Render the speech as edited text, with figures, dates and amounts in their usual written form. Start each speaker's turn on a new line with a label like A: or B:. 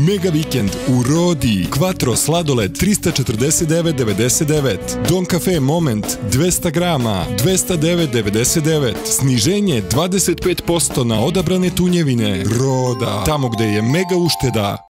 A: Mega vikend u Rodi. Quattro sladoled 349,99. Don Cafe Moment 200 grama 209,99. Sniženje 25% na odabrane tunjevine. Roda. Tamo gde je mega ušteda.